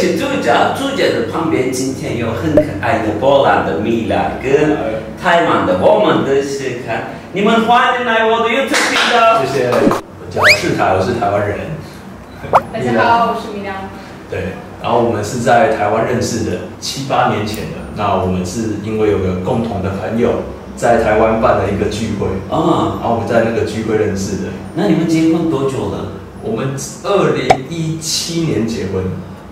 是主角的旁边今天有很可爱的波兰的米拉跟台湾的，我们都是看。你们欢迎来我的 YouTube 频道。 谢谢。我叫世台，我是台湾人。 大家好，我是米拉。 对，然后我们是在台湾认识的，7、8年前的。那我们是因为有个共同的朋友在台湾办了一个聚会啊，然后我们在那个聚会认识的。 那你们结婚多久了？ 我们2017年结婚。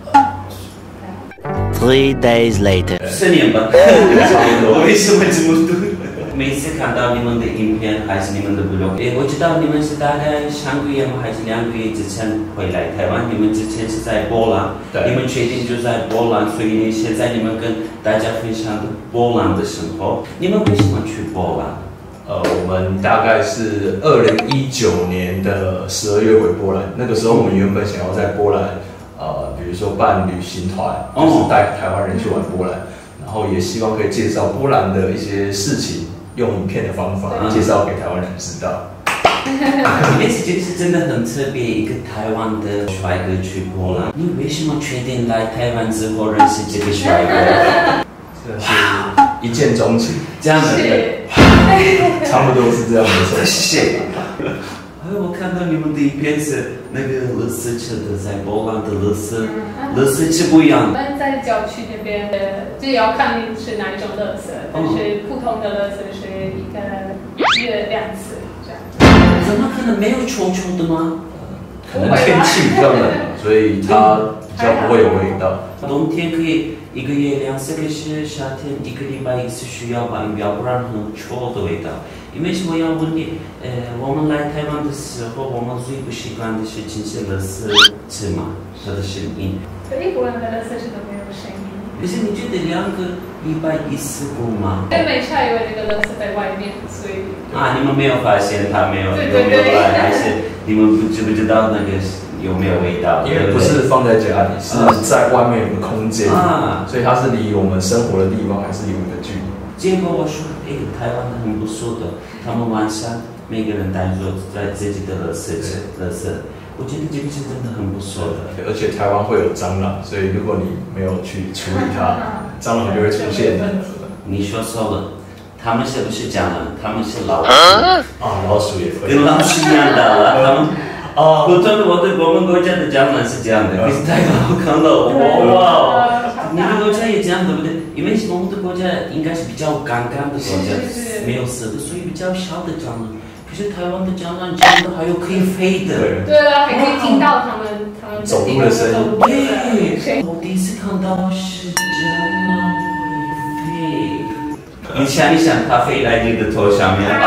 3 days later， 4年吧。我为什么这么多？每次看到你们的影片还是你们的 vlog， 我知道你们是大概3个月吗？还是2个月之前回来台湾？你们之前是在波兰，你们确定就在波兰，所以现在你们跟大家分享的波兰的生活。你们为什么去波兰？ 我们大概是2019年的12月回波兰，那个时候我们原本想要在波兰，比如说办旅行团，就是带台湾人去玩波兰，然后也希望可以介绍波兰的一些事情。用影片的方法介绍给台湾人知道。 因为这个是真的很特别，一个台湾的帅哥去波兰。你为什么确定来台湾之后认识这个帅哥？ 这是一见钟情， 这样的， 差不多是这样的。 谢谢。我看到你们的影片是那个垃圾车的，在波兰的垃圾车不一样。 我们在郊区那边，就要看你是哪一种垃圾，但是普通的垃圾是1个月2次这样。 怎么可能没有臭臭的吗？ 可能天气比较冷，所以它比较不会有味道。 冬天可以1个月2次，可是夏天1个礼拜1次需要吧，要不然很臭的味道。因为什么要问你？我们来台湾的时候，我们最不习惯的事情是垃圾车嘛，它的声音。 一波兰的垃圾车都没有声音。 可是你觉得2个礼拜1次够吗？ 因为没差，因为那个垃圾在外面，所以。 你们没有发现它没有来，还是你们知不知道那个有没有味道？ 因为不是放在家里，是在外面有个空间所以它是离我们生活的地方还是有一个距离。 结果我说，台湾的很不错的，他们晚上每个人带着在自己的垃圾，我觉得这个是真的很不错的。 而且台湾会有蟑螂，所以如果你没有去处理它，蟑螂就会出现。 你说错了，他们是不是蟑螂？他们是老鼠。 老鼠也会。跟老鼠一样的了，他们。我们国家的蟑螂是这样的，可是台湾我看到，哇！你的国家也这样对不对？因为我们的国家应该是比较干的国家，没有色的，所以比较小的蟑螂。可是台湾的蟑螂真的还有可以飞的。 对啊，还可以听到他们走路的声音。 对，我第一次看到是蟑螂会飞。你想一想，它飞来你的头上面。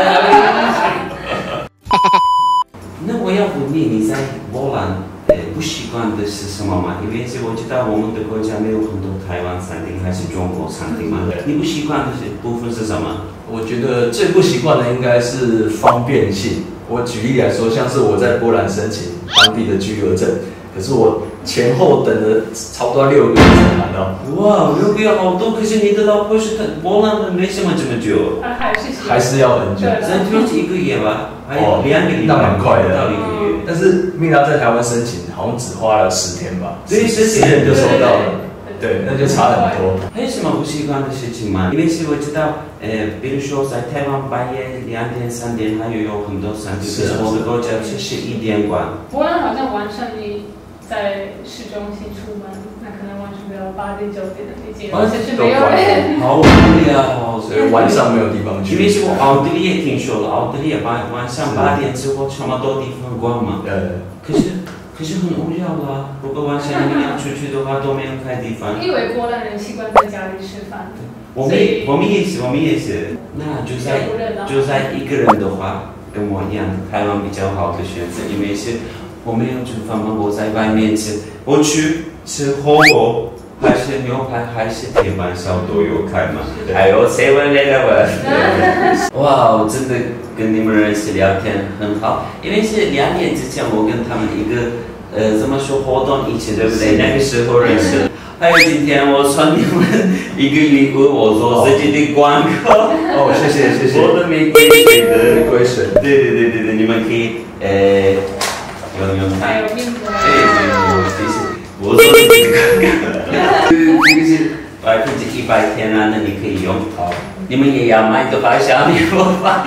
那我要问你，你在波兰不习惯的是什么吗？因为我知道我们的国家没有很多台湾餐厅，还是中国餐厅嘛。你不习惯的部分是什么？ 我觉得最不习惯的应该是方便性。我举例来说，像是我在波兰申请当地的居留证，可是我前后等了差不多6个月才拿到。 哇，6个月好多！可是你的老婆是波兰的，没什么这么久。 还是要很久。 3个月1个月吧，还有2个礼拜， 那蛮快的， 到1个月。 但是米拉在台湾申请，好像只花了10天吧 ，10 天就收到了。对，那就差很多。 还有什么不习惯的事情吗？因为我知道，比如说在台湾半夜2点3点，还有很多餐厅，可是我的国家是11点关。 波兰好像晚上你在市中心出门，那可能晚上要8点9点的那些，而且是没有人。 好无聊， 所以晚上没有地方去。 因为我奥地利也听说了，奥地利晚上8点之后这么多地方关嘛。可是很无聊啦。如果晚上你们要出去的话，都没有开地方。 因为波兰人习惯在家里吃饭。 我们也是。那就在一个人的话，跟我一样，台湾比较好的选择，因为我没有煮饭嘛，我在外面吃，我去吃火锅，还是牛排，还是铁板烧都有开嘛，还有7-Eleven。哇，真的跟你们认识聊天很好，因为是2年之前我跟他们一个怎么说活动一起，对不对？那个时候认识。还有今天我传你们一个礼物，我做自己的广告。 谢谢。 我的玫瑰水， 对， 你们可以用它。 还有面膜。 对，谢谢。我我说的这个是100%天然的，你可以用。好，你们也要买个保小面膜吧。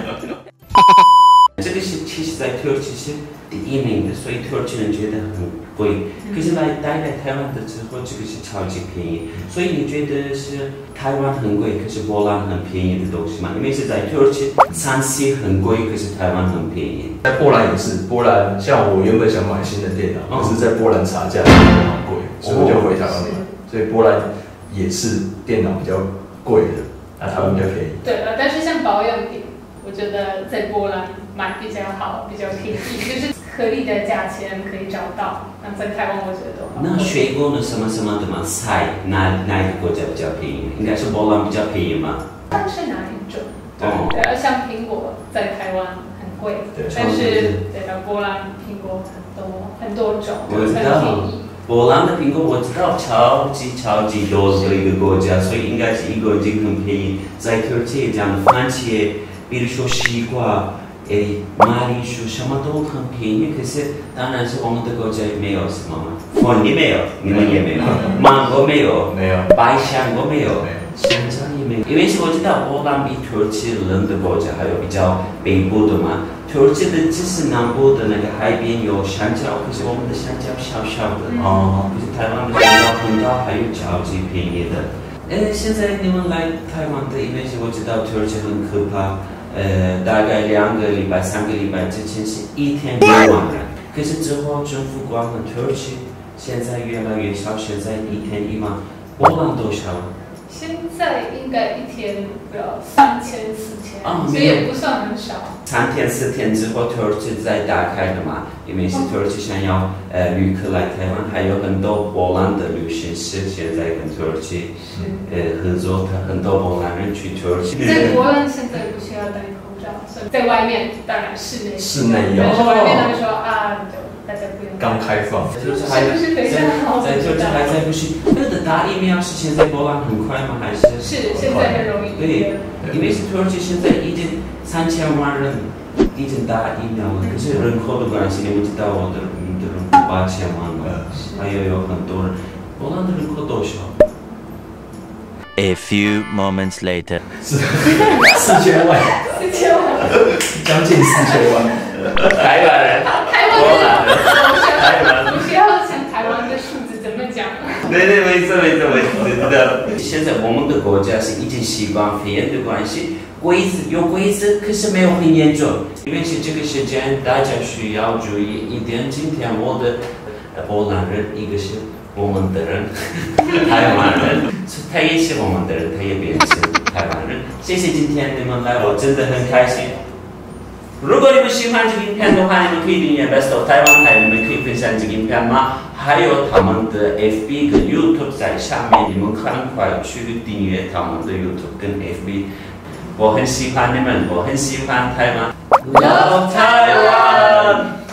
这个是其实在土耳其是第1名的，所以土耳其人觉得很贵。可是带来台湾的之后，这个是超级便宜。所以你觉得是台湾很贵，可是波兰很便宜的东西吗？因为是在土耳其餐系很贵，可是台湾很便宜。 在波兰也是，波兰像我原本想买新的电脑，可是在波兰查价很贵，所以我就回台湾买。所以波兰也是电脑比较贵的，那台湾比较便宜。 对，但是像保养品，我觉得在波兰买比较好，比较便宜，就是合理的价钱可以找到。那在台湾我觉得那水果呢？什么什么的嘛，菜哪一个国家比较便宜？应该是波兰比较便宜嘛。 看是哪一种？对，像苹果在台湾很贵，但是对的，波兰苹果很多种，很便宜。 波兰的苹果我知道超级多的一个国家，所以应该是一个已经很便宜。在土耳其这样的番茄，比如说西瓜。马铃薯什么都很便宜，可是当然是我们的国家没有什么嘛，凤梨没有，你们也没有，芒果没有，百香果没有，香蕉也没有。因为是我知道波兰比土耳其冷的国家，还有比较北部的嘛。土耳其的只是南部的那个海边有香蕉，可是我们的香蕉小小的，可是台湾的香蕉很高，还有超级便宜的。现在你们来台湾的，因为是我知道土耳其很可怕。大概2个礼拜、3个礼拜之前是1天6万人，可是之后政府管了土耳其，现在越来越少，现在1天1万。波兰多少？ 现在应该1天3000、4000，所以也不算很少。 3天4天之后，土耳其再打开的嘛，因为是土耳其想要旅客来台湾，还有很多波兰的旅行社现在跟土耳其合作，很多波兰人去土耳其。 在波兰现在不需要戴口罩，所以在外面当然室内要。 但是外面他们说大家不用。 刚开放。 是不是非常好？ 在土耳其还在不行。那个打疫苗是现在波兰很快吗？还是？ 是现在很容易。 对，因为是土耳其现在已经3000万人已经打疫苗了，可是人口的关系，你们知道我的人口8000万了，还有很多人，波兰的人口多少？ A few moments later， 4000万，4000万，将近4000万。 台湾人，波兰人， 台湾人，不需要像台湾的数字怎么讲？ 对，没错，知道。现在我们的国家是已经习惯肺炎的关系，有规则，可是没有很严重。因为是这个时间，大家需要注意一点。今天我的波兰人，一个是我们的人，台湾人，他也是我们的人，他也变成台湾人。谢谢今天你们来，我真的很开心。如果你们喜欢这个影片的话，你们可以订阅 Best of 台湾，还有你们可以分享这个影片吗？还有他们的 FB 跟 YouTube 在下面，你们赶快去订阅他们的 YouTube 跟 FB。我很喜欢你们，我很喜欢台湾， Love 台湾。